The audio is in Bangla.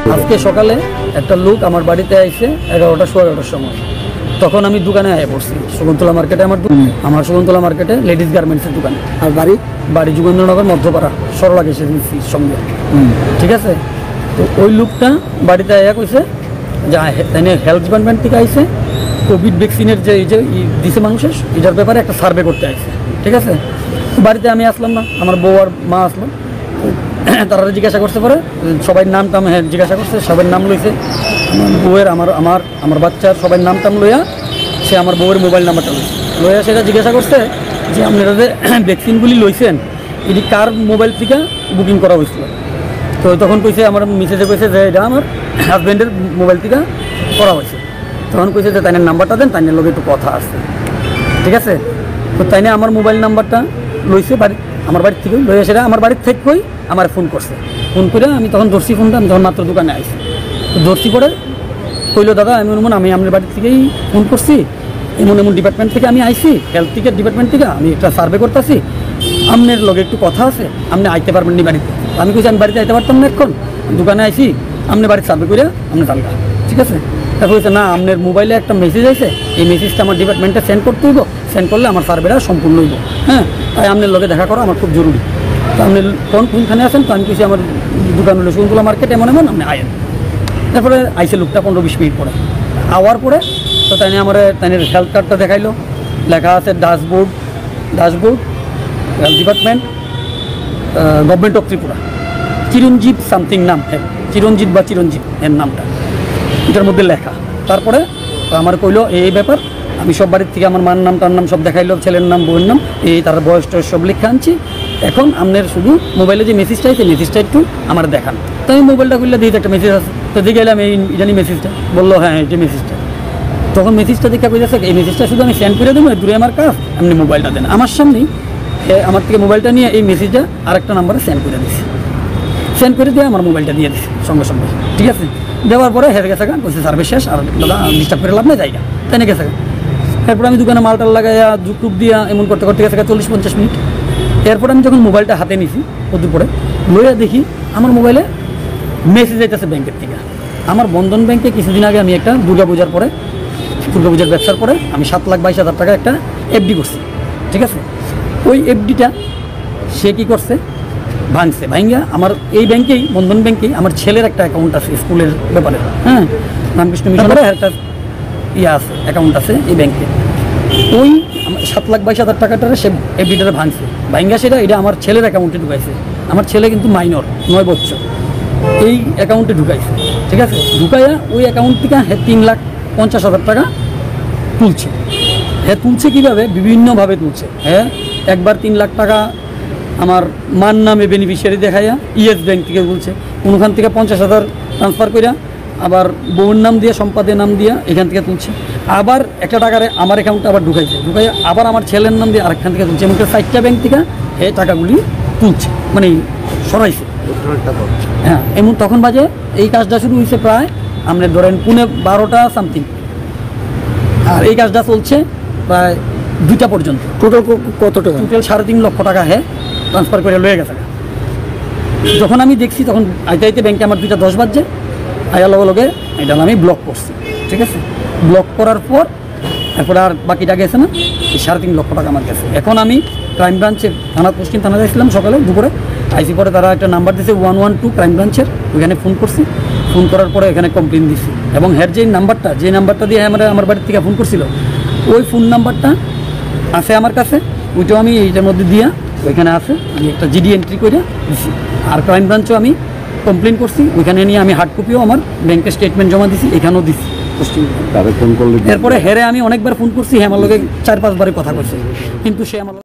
আজকে সকালে একটা লোক আমার বাড়িতে আইসে 11টা 11:15টার সময়। তখন আমি দোকানে আয়া পড়ছি শকুন্তলা মার্কেটে, আমার শকুন্তলা মার্কেটে লেডিস গার্মেন্টসের দোকানে। আর বাড়ি যোগেন্দ্রনগর মধ্যপাড়া সরলা গ্যাসের সঙ্গে। ঠিক আছে, তো ওই লোকটা বাড়িতে আয়া কইছে যে হেলথ ডিপার্টমেন্ট থেকে আইসে কোভিড ভ্যাকসিনের যে এই যে দিছে মানুষের এটার ব্যাপারে একটা সার্ভে করতে আইসে। ঠিক আছে, বাড়িতে আমি আসলাম না, আমার বউ আর মা আসলাম। তারা জিজ্ঞাসা করতে পারে সবাই নাম টাম, হ্যাঁ জিজ্ঞাসা করছে, সবার নাম লইছে, আমার বউয়ের আমার বাচ্চার সবাই নাম টাম লইয়া সে আমার বউয়ের মোবাইল নাম্বারটা লইয়া সেটা জিজ্ঞাসা করছে যে আপনারা যে ভ্যাকসিনগুলি লইছেন এটি কার মোবাইল থেকে বুকিং করা হয়েছিল। তো তখন কইছে, আমার মেসেজে কইছে যে এটা আমার হাজব্যান্ডের মোবাইল থেকে করা হয়েছে। তখন কইছে যে তাইনের নাম্বারটা দেন, তাইনের লোক একটু কথা আছে। ঠিক আছে, তো তাইনে আমার মোবাইল নাম্বারটা লইছে আমার বাড়ির থেকে, লইয়া সেটা আমার বাড়ির থেকেই আমার ফোন করছে। ফোন করে আমি তখন ধরছি ফোনটা, আমি তখন মাত্র দোকানে আইছি। তো ধরছি পরে কইলো দাদা আমি আপনার বাড়ির থেকেই ফোন করছি, এমন ডিপার্টমেন্ট থেকে আমি আইছি, হেলথ টিকেট ডিপার্টমেন্ট থেকে আমি একটা সার্ভে করতেছি, আপনার লগে একটু কথা আছে, আপনি আইতে পারবেন নি বাড়িতে। আমি কইছি আমি বাড়িতে আইতে পারতাম না, এখন দোকানে আইছি, আপনি বাড়িতে সার্ভে করে আপনি জানলা। ঠিক আছে, তারপর হচ্ছে না আপনার মোবাইলে একটা মেসেজ আছে, এই মেসেজটা আমার ডিপার্টমেন্টে সেন্ড করতে হইব, সেন্ড করলে আমার সার্ভেটা সম্পূর্ণ হইব। হ্যাঁ, তাই আপনার লগে দেখা করা আমার খুব জরুরি। তো আপনি কোনখানে আছেন? তো আমি কইছি আমার দোকান হলো শকুন্তলা মার্কেট, এমন আপনি আয়েন। তারপরে আইসে লোকটা 15-20 মিনিট পরে আওয়ার পরে তো তাইনের হেলথ কার্ডটা দেখাইলো, লেখা আছে dashboard health department government of Tripura, Chiranjib something নাম, চিরঞ্জীব এর নামটা এটার মধ্যে লেখা। তারপরে আমার কইলো এই ব্যাপার, আমি সব বাড়ির থেকে আমার মার নাম তার নাম সব দেখাইলো, ছেলের নাম বউয়ের নাম, এই তার বয়স টয়স সব লেখা আনছি। এখন আপনার শুধু মোবাইলে যে মেসেজটা আছে মেসেজটা একটু আমার দেখান। তো আমি মোবাইলটা খুললে দিই একটা মেসেজ আছে, তো দেখে এলাম এই জানি মেসেজটা, বললো হ্যাঁ এই মেসেজটা। তখন মেসেজটা দেখে কইতেছে এই মেসেজটা শুধু আমি সেন্ড করে দেবো, দূরে আমার কাজ, আপনি মোবাইলটা দেন। আমার সামনেই আমার থেকে মোবাইলটা নিয়ে এই মেসেজটা আরেকটা নাম্বারে সেন্ড করে দিছি, সেন্ড করে দিয়ে আমার মোবাইলটা দিয়ে দিছি সঙ্গে সঙ্গে। ঠিক আছে, দেওয়ার পরে হেরে গেছে বলছে সার্ভিস শেষ, আর দাদা ডিস্টার্ব করে লাভ নেই জায়গা, তাই না গেছে। এরপর আমি দোকানে মালটাল লাগাইয়া যুগ দিয়া এমন করতে গেছে 40-50 মিনিট। এরপর আমি যখন মোবাইলটা হাতে নিছি কত পরে লইয়া দেখি আমার মোবাইলে মেসেজ আইতেছে ব্যাংকের থেকে। আমার বন্ধন ব্যাংকে কিছুদিন আগে আমি একটা দুর্গাপূজার ব্যবসার পরে আমি 7,22,000 টাকা একটা এফডি করছি। ঠিক আছে, ওই এফডিটা সে কী করছে, ভাঙছে। ভাঙ্গা আমার এই ব্যাংকেই, বন্ধন ব্যাংকেই আমার ছেলের একটা অ্যাকাউন্ট আছে স্কুলের ব্যাপারে, হ্যাঁ রামকৃষ্ণ মিশনের একটা আছে অ্যাকাউন্ট আছে এই ব্যাংকে। ওই 7,22,000 টাকাটারে সে এফডিটারে ভাঙছে। ভাঙ্গা এটা আমার ছেলের অ্যাকাউন্টে ঢুকাইছে। আমার ছেলে কিন্তু মাইনর, 9 বছর, এই অ্যাকাউন্টে ঢুকাইছে। ঠিক আছে, ঢুকাইয়া ওই অ্যাকাউন্ট থেকে 3,50,000 টাকা তুলছে। তুলছে কীভাবে? বিভিন্নভাবে তুলছে। একবার 3 লাখ টাকা আমার মার নামে বেনিফিশিয়ারি দেখাইয়া ইয়েস ব্যাংক থেকে তুলছে, কোনোখান থেকে 50,000 ট্রান্সফার করিয়া আবার বউর নাম দিয়ে, সম্পাদের নাম দিয়া এখান থেকে তুলছে। আবার একটা টাকারে আমার অ্যাকাউন্টে আবার ঢুকাইছে, আবার আমার ছেলের নাম দিয়ে আরেকখান থেকে তুলছে। এমনকি 4টা ব্যাংক থেকে এই টাকাগুলি তুলছে, মানে সরাইছে। হ্যাঁ, এমন তখন বাজে এই কাজটা শুরু হয়েছে প্রায় আপনার ধরেন 12টা সামথিং, আর এই কাজটা চলছে প্রায় 2টা পর্যন্ত। টোটাল কত টাকা? টোটাল 3.5 লক্ষ টাকা ট্রান্সফার করে লয়ে গেছে। যখন আমি দেখছি তখন আইতে ব্যাংকে আমার 2টা 10 বাজছে, আয়ার লগে এটা আমি ব্লক করছি। ঠিক আছে, ব্লক করার পর এরপরে আর বাকিটা গেছে না, এই 3.5 লক্ষ টাকা আমার গেছে। এখন আমি ক্রাইম ব্রাঞ্চের পশ্চিম থানা গেছিলাম সকালে দুপুরে, আইসি পরে তারা একটা নাম্বার দিয়েছে 112 ক্রাইম ব্রাঞ্চের, ওইখানে ফোন করছি। ফোন করার পরে এখানে কমপ্লেন দিছি, এবং যে নাম্বারটা দিয়ে আমার বাড়ির থেকে ফোন করছিল, ওই ফোন নাম্বারটা আছে আমার কাছে, ওইটাও আমি এইটার মধ্যে দিয়া ওইখানে আছে, আমি একটা জিডি এন্ট্রি করে দিছি। আর ক্রাইম ব্রাঞ্চও আমি কমপ্লেন করছি, ওইখানে নিয়ে আমি হার্ড কপিও আমার ব্যাংকের স্টেটমেন্ট জমা দিছি, এখানেও দিছি। এরপরে হেরে আমি অনেকবার ফোন করছি, আমার লগে 4-5 বারে কথা কইছে, কিন্তু সে আমার